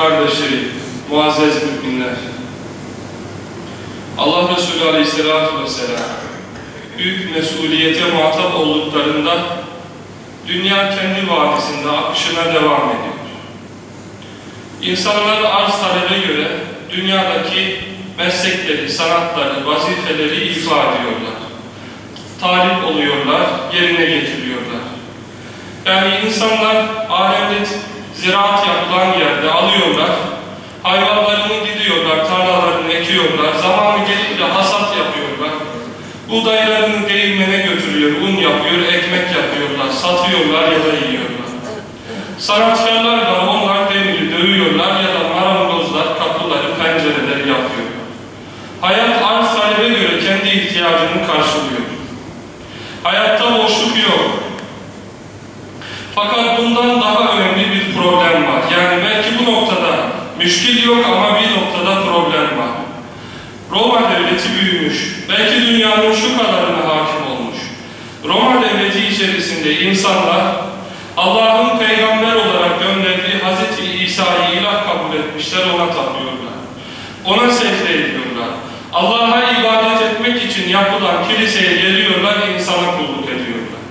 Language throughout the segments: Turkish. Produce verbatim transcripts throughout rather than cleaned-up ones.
kardeşleri, muazzez müminler. Allah Resulü Aleyhisselatü Vesselam büyük mesuliyete muhatap olduklarında dünya kendi vadisinde akışına devam ediyor. İnsanlar arz talebe göre dünyadaki meslekleri, sanatları, vazifeleri ifa ediyorlar. Talip oluyorlar, yerine getiriyorlar. Yani insanlar alemde ziraat yapılan yerde alıyorlar, hayvanlarını gidiyorlar, tarlalarını ekiyorlar, zamanı gelip de hasat yapıyorlar. Buğdaylarını değirmene götürüyor, un yapıyor, ekmek yapıyorlar, satıyorlar ya da yiyorlar. Sanatkarlar var, onlar demiri dövüyorlar ya da marangozlar kapıları, pencereleri yapıyorlar. Hayat arz talebe göre kendi ihtiyacını karşılıyor. Hayatta boşluk yok. Fakat bundan daha önemli bir problem var. Yani belki bu noktada müşkil yok ama bir noktada problem var. Roma devleti büyümüş. Belki dünyanın şu kadarına hakim olmuş. Roma devleti içerisinde insanlar Allah'ın peygamber olarak gönderdiği Hazreti İsa'yı ilah kabul etmişler, ona tapıyorlar. Ona secde ediyorlar. Allah'a ibadet etmek için yapılan kiliseye geliyorlar, insana kulluk ediyorlar.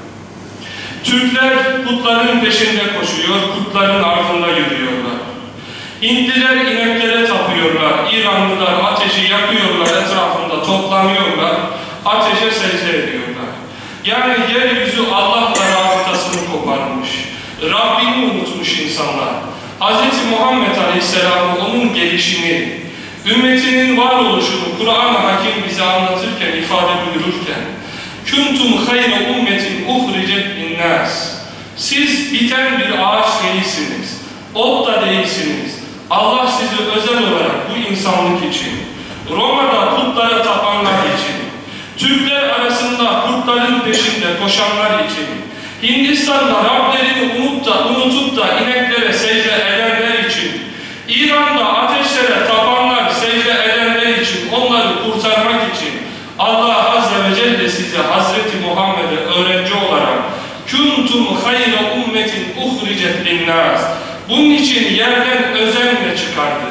Türkler putların peşinde koşuyor, putların ardında yürüyorlar. Hintliler ineklere tapıyorlar, İranlılar ateşi yakıyorlar, etrafında toplanıyorlar, ateşe secde ediyorlar. Yani yeryüzü Allah'la rabıtasını koparmış, Rabbini unutmuş insanlar. Hz. Muhammed Aleyhisselam'ın onun gelişini, ümmetinin varoluşunu Kur'an-ı Hakim bize anlatırken, ifade buyururken "Kuntum hayra ummetin uhricet linnâs." Siz biten bir ağaç değilsiniz, ot da değilsiniz. Allah sizi özel olarak bu insanlık için, Roma'da putlara tapanlar için, Türkler arasında putların peşinde koşanlar için, Hindistan'da Rablerini unutup da, unutup da ineklere secde edenler için, İran'da ateşlere tapanlar, secde edenler için, onları kurtarmak için Allah Azze ve Celle size Hazreti Muhammed'e öğrenci olarak "Kuntum hayra ummetin uhricet linnâs." Bunun için yerden özenle çıkardı.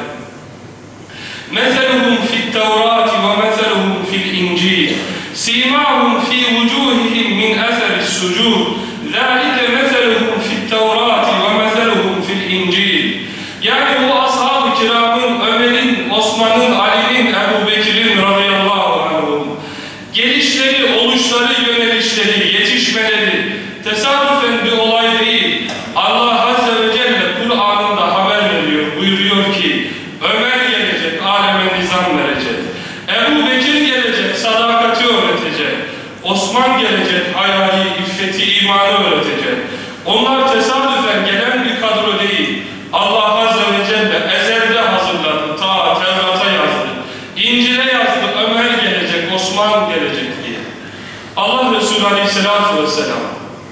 "Meseluhum fit Tevrati ve meseluhum fil İncil. Simahum fi vucuhihim min eseris sucud. Zâlike meseluhum fit Tevrati ve meseluhum fil İncil." Yani bu ashab-ı kiramın, Ömer'in, Osman'ın, Ali'nin, Ebu Bekir'in radıyallahu anhum gelişleri, oluşları, yönelişleri, yetişmeleri tesadüfen bir olay değil. Allah Azze ve Celle Kur'an'ında haber veriyor, buyuruyor ki Ömer gelecek, aleme nizam verecek. Ebu Bekir gelecek, sadakati öğretecek. Osman gelecek, hayali, iffeti, imanı öğretecek. Onlar tesadüfen gelen bir kadro değil. Allah Azze ve Celle ezelde hazırladı, ta Tevrat'a yazdı, İncil'e yazdı, Ömer gelecek, Osman gelecek diye. Allah Resulü Aleyhisselatü Vesselam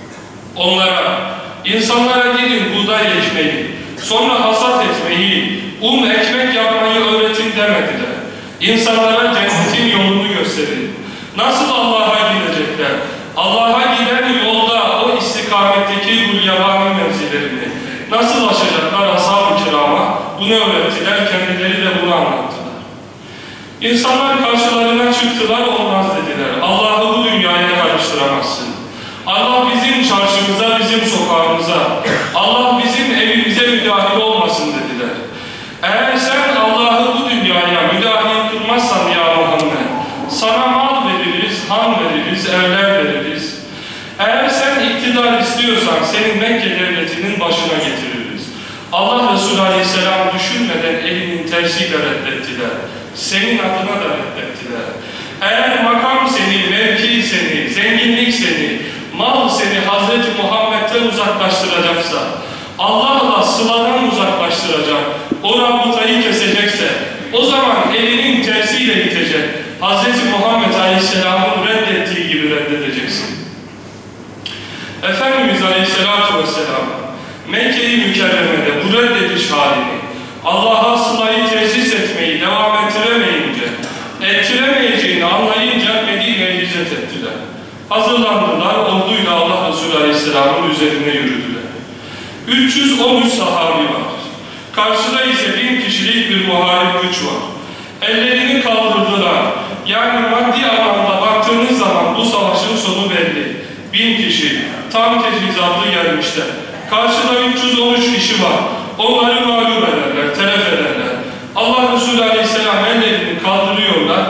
onlara, insanlara gidin buğday ekmeği, sonra hasat etmeyi, un ekmek yapmayı öğretin demediler. İnsanlara cennetin yolunu gösterin. Nasıl Allah'a gidecekler? Allah'a giden yolda o istikametteki gulyabani mevzilerini nasıl aşacaklar ashab-ı kirama? Bunu öğrettiler, kendileri de bunu anlattılar. İnsanlar karşılarına çıktılar, olmaz dediler. Allah'ı bu dünyaya karıştıramazsın. Allah bizim çarşımıza, bizim sokağımıza, Allah bizim evimize müdahil olmasın dediler. Eğer sen Allah'ı bu dünyaya müdahil kılmazsan ya Muhammed, sana mal veririz, han veririz, evler veririz. Eğer sen iktidar istiyorsan senin Mekke devletinin başına getiririz. Allah Resulü Aleyhisselam düşünmeden elinin tersiyle reddettiler. Senin adına da reddettiler. Eğer makam seni, mevki seni, zenginlik seni, mal seni Hazreti Muhammed'den uzaklaştıracaksa, Allah'la sıladan uzaklaştıracak, o rabıtayı kesecekse, o zaman elinin tersiyle gidecek. Hazreti Muhammed Aleyhisselam'ın reddettiği gibi reddedeceksin. Efendimiz Aleyhisselatü Vesselam Mekke-i Mükerreme'de bu reddediş halini, Allah'a sılayı tesis etmeyi devam ettiremeyince, ettiremeyeceğini anlayınca Medine'ye hicret ettiler. Hazırlandılar, orduyla Allah Resulü Aleyhisselam'ın üzerine yürüdüler. üç yüz on üç sahabi var. Karşıda ise bin kişilik bir muharip güç var. Ellerini kaldırdılar. Yani maddi anlamda baktığınız zaman bu savaşın sonu belli. Bin kişi tam teçhizatlı gelmişler. Karşıda üç yüz on üç kişi var. Onları mağlup ederler, telef ederler. Allah Resulü Aleyhisselam ellerini kaldırıyorlar.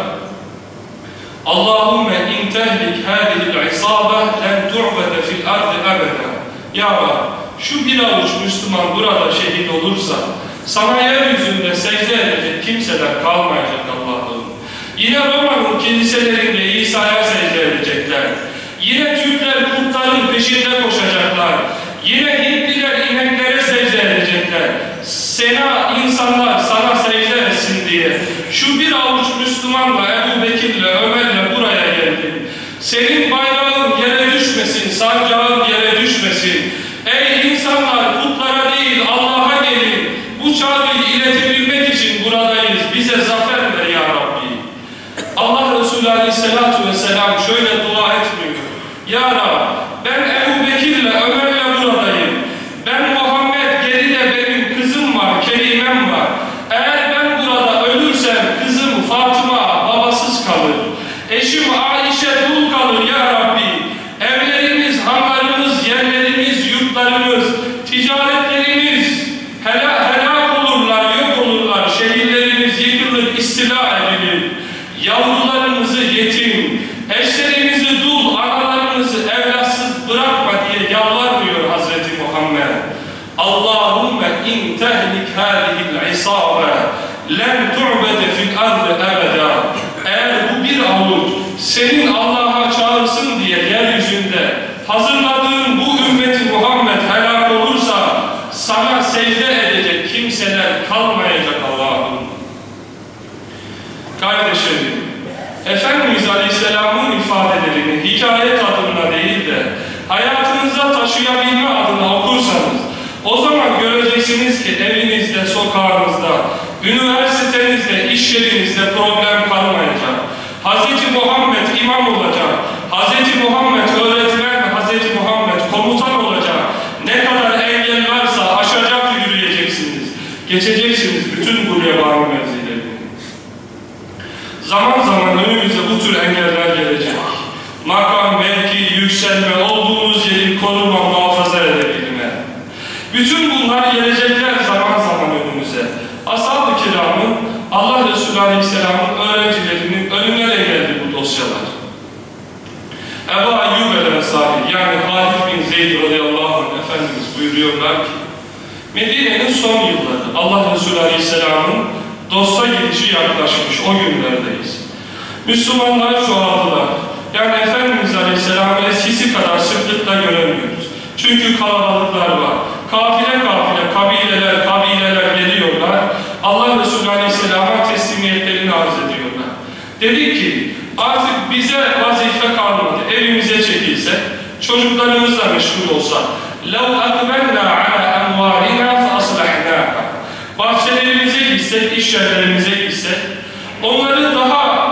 Allahümme in tehlik hâzihil isâbe len tu'bede fil ardı ebeden. Ya Rab, şu bir avuç Müslüman burada şehit olursa sana yeryüzünde secde edecek kimseler kalmayacak Allah'ım. Yine Roma'nın kiliselerinde İsa'ya secde edecekler. Yine Türkler kurtların peşinde koşacaklar. Yine Hintliler ineklere secde edecekler. Sena insanlar sana secde etsin diye. Şu bir avuç Müslümanla, Ebu Bekir'le, Ömer'le buraya geldim. Senin bayrağın yere düşmesin, sancağın yere düşmesin. Ey insanlar, putlara değil Allah'a gelin. Bu çağrıyı iletebilmek için buradayız. Bize zafer ver ya Rabbi. Allah Resulü Aleyhisselatü Vesselam şöyle dua etmiyor. Ya Rabbi, ben Ebu Bekir'le, Ömer'le buradayım. Ben Muhammed, geride benim kızım var, kelimem var. Eğer ben burada ölürsem kızım Fatıma babasız kalır. Eşim Ayşe dul kalır ya Rabbi. Evlerimiz, hanlarımız, yerlerimiz, yurtlarımız, ticaretlerimiz helak, helak olurlar, yok olurlar. Şehirlerimiz yıkılır, istila edilir. Yavrularımızı yetim, eşlerimizi dul, analarımızı evlatsız bırakma diye yalvarmıyor Hazreti Muhammed. Allahümme in tehlik hâzihil isâbe len tu'bede fil ardı ebeda. Eğer bu bir avuç senin Allah'a çağırsın diye yeryüzünde hazırladığın bu ümmeti Muhammed helak olursa sana secde edecek kimseler kalmayacak Allah'ım. Kardeşlerim, Efendimiz Aleyhisselam'ın ifadelerini hikaye tadında değil de hayatınıza taşıyabilme adına okursanız o zaman göreceksiniz ki evinizde, sokağınızda, üniversitenizde, iş yerinizde problem kalmayacak. Hazreti Muhammed imam olacak. Hazreti Muhammed öğretmen, Hazreti Muhammed komutan olacak. Ne kadar engel varsa aşacak yürüyeceksiniz. Geçeceksiniz bütün bu levâ mevzilerini. Zaman zaman önümüze bu tür engeller gelecek. Makam, mevki, yükselme, olduğunuz yeri koruma, muhafaza edebilme. Bütün bunlar gelecekler zaman zaman önümüze. Ashab-ı kiramın, Allah Resulü Aleyhisselam'ın öğrencilerinin önüne de geldi bu dosyalar. Ebu Ayyub el-Ensari, yani Halid bin Zeyd radıyallahu anh Efendimiz buyuruyorlar ki, Medine'nin son yılları, Allah Resulü Aleyhisselam'ın dosta gidişi yaklaşmış, o günlerdeyiz. Müslümanlar çoğaldılar. Yani Efendimiz Aleyhisselam'ı eskisi kadar sıklıkla göremiyoruz. Çünkü kalabalıklar var. Kafile kafile, kabileler, kabileler geliyorlar. Allah Resulü Aleyhisselam'a teslimiyetlerini arz ediyorlar. Dedi ki, artık bize vazife kalmadı. Evimize çekilsek, çocuklarımızla meşgul olsak. لَوْ أَقْبَلْنَا عَلَى أَمْوَالِنَا فَأَصْلَحْنَاهَا Bahçelerimize gitsek, iş yerlerimize gitsek, onları daha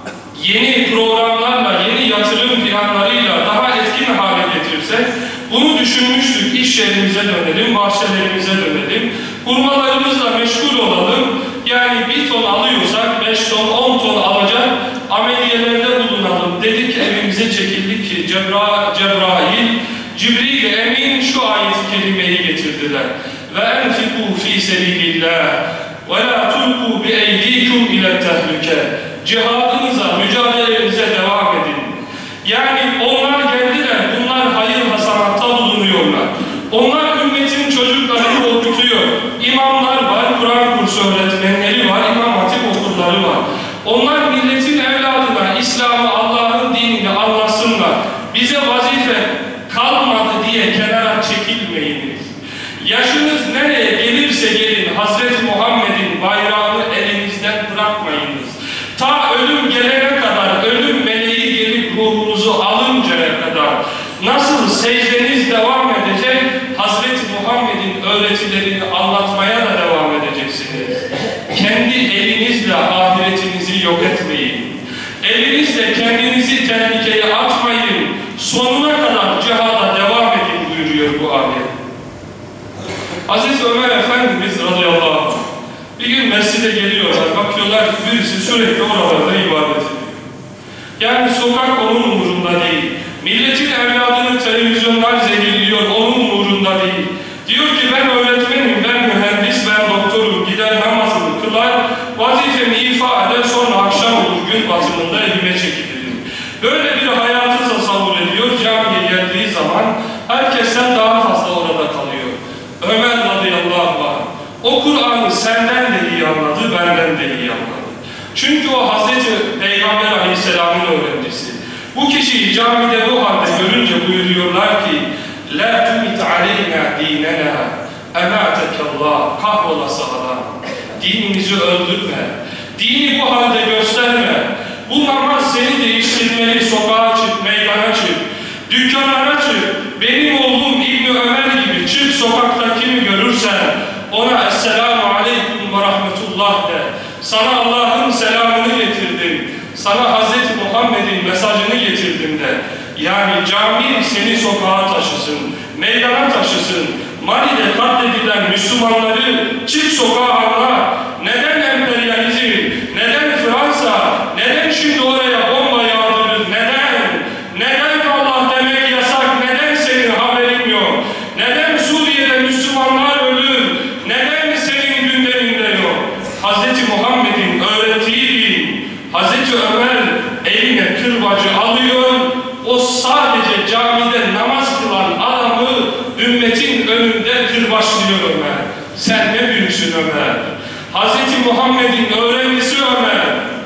yeni programlarla, yeni yatırım planlarıyla daha etkin hale getirsek, bunu düşünmüştük, iş yerimize dönelim, bahçelerimize dönelim, hurmalarımızla meşgul olalım, yani bir ton alıyorsak beş ton, on ton alacak ameliyelerde bulunalım dedik, evimize çekildik ki Cebra, Cebrail, Cibril Emin şu ayet-i kerimeyi getirdiler. Ve enfikû fî sebîlillâh ve lâ tulkû bi eydîkum ile tehlike. Cihadınıza, mücadelenize devam edin. Yani onlar geldiler, bunlar hayır hasanatta bulunuyorlar. Onlar ümmetin çocuklarını okutuyor. İmamlar var, Kur'an kursu öğretmenleri var, İmam Hatip okulları var. Onlar milletin evladına İslam'ı, Allah'ın dinini anlasınlar. Bize vazife kalmadı diye kenara çekilmeyiniz. Yaşınız nereye gelirse gelin Hazreti Muhammed'in bayrağını elinizden bırakmayınız. Ta ölüm gelene kadar, ölüm meleği gelip ruhunuzu alıncaya kadar nasıl secdeniz devam edecek, Hazreti Muhammed'in öğretilerini anlatmaya da devam edeceksiniz. Kendi elinizle ahiretinizi yok etmeyin. Elinizle kendinizi tehlikeye atmayın. Sonuna kadar cihada devam edin buyuruyor bu ayet. Aziz Ömer Efendimiz radıyallahu geliyorlar, bakıyorlar ki birisi sürekli oralarda ibadet ediyor. Yani sokak onun umurunda değil. Milletin evladını televizyonlar zehirliyor, onun umurunda değil. Diyor ki ben öğretmenim, ben mühendis, ben doktorum, gider namazımı kılar, vazifemi ifa eder, sonra akşam olur, gün batımında evime çekilirim. Böyle bir hayatı tasavvur ediyor, camiye geldiği zaman herkesten daha fazla orada kalıyor. Ömer radıyallahu anh, o Kur'an'ı senden de iyi anladı, benden de iyi anladı. Çünkü o Hazreti Peygamber aleyhisselamın öğrencisi. Bu kişiyi camide bu halde görünce buyuruyorlar ki لَا تُمِتْ عَلَيْنَا دِينَنَا اَمَاتَكَ اللّٰهِ Kahrolası adam. Dinimizi öldürme. Dini bu halde gösterme. Bu namaz seni değiştirmeli. Sokağa çık, meydana çık, dükkanlara çık. Benim oğlum İbni Ömer gibi çık, sokakta kimi görürsen ona Esselamu Aleyküm ve Rahmetullah de. Sana Allah'ın selamını getirdim. Sana Hazreti Muhammed'in mesajını getirdim de. Yani cami seni sokağa taşısın, meydana taşısın. Mali'de katledilen Müslümanları çık sokağa anla. Neden emperyalizm, neden Fransa, neden şimdi oraya bomba yağdırır, neden? Neden Allah demek yasak, neden senin haberin yok? Neden Suriye'de Müslümanlar ölür, neden senin gündeminde yok? Hazreti Muhammed'in öğrettiği din, Hazreti Ömer eline kırbacı alıyor, o sadece camide namaz kılan adamı ümmetin önünde kırbaçlıyor Ömer. Sen ne büyüksün Ömer? Hazreti Muhammed'in öğrencisi Ömer.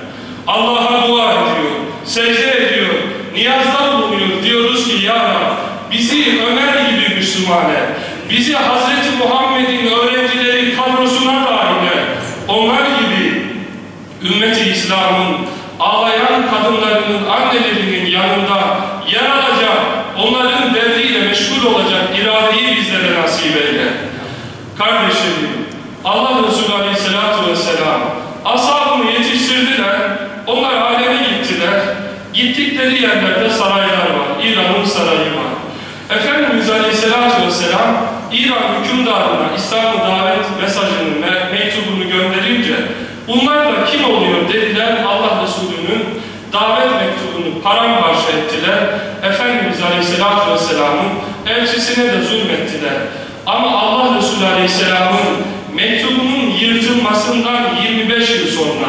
Allah'a dua ediyor, secde ediyor, niyazlar bulunuyor. Diyoruz ki ya Rab, bizi Ömer gibi Müslüman et. Bizi Hazreti Muhammed'in öğrencileri kadrosuna dahil et. Onlar gibi ümmeti İslam'ın ağlayan kadınlarının, annelerinin yanında yer alacak, onların derdiyle meşgul olacak iradeyi bizlere nasip eyle. Kardeşlerim, Allah Resulü Aleyhisselatü Vesselam ashabını yetiştirdiler, onlar aleme gittiler. Gittikleri yerlerde saraylar var, İran'ın sarayı var. Efendimiz Aleyhisselatü Vesselam İran hükümdarına İslam'ı davet mesajını, mektubunu gönderince bunlar da kim oluyor dediler, Allah Resulü'nün davet mektubunu paramparça ettiler. Efendimiz Aleyhisselatü Vesselam'ın elçisine de zulmettiler. Ama Allah Resulü Aleyhisselam'ın mektubunun yırtılmasından yirmi beş yıl sonra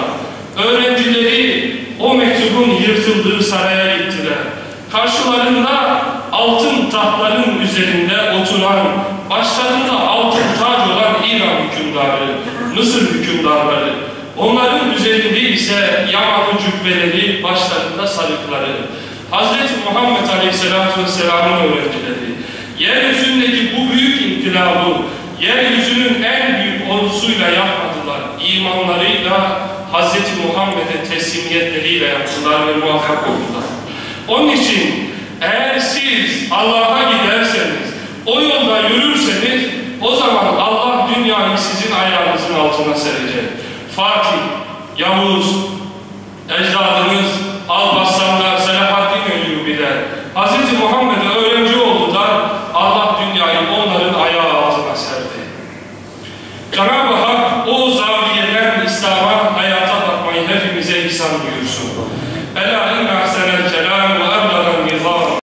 öğrencileri o mektubun yırtıldığı saraya gittiler. Karşılarında altın tahtların üzerinde oturan, başlarında altın tac olan İran hükümdarı, Mısır hükümdarları, onların üzerinde ise yamalı cübbeleri, başlarında sarıkları, Hazreti Muhammed Aleyhisselatü Vesselam'ın öğrencileri, yeryüzündeki bu büyük inkılabı, yeryüzünün en büyük ordusuyla yapmadılar, imanlarıyla, Hazreti Muhammed'e teslimiyetleriyle yaptılar ve muvaffak oldular. Onun için eğer siz Allah'a giderseniz, o yolda yürürseniz, o zaman Allah dünyayı sizin ayağınızın altına serecek. Fatih, Yavuz, ecdadınız, Alparslanlar, Selahaddin Eyyubiler, Hazreti Muhammed